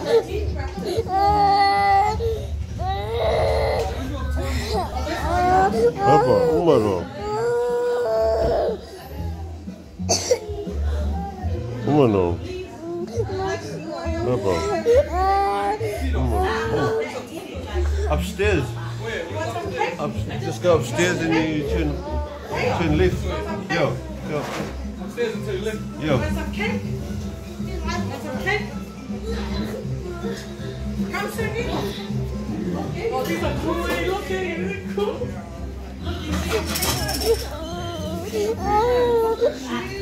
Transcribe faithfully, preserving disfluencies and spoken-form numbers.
Papa, uma não. Uma não. Papa. Uma. Upstairs. Up, just go upstairs and you turn, turn left. Yo, yo. Upstairs and turn left. Yo. That's okay. That's okay. Come, Sergey. Oh, these are cool. Look at it. They're cool.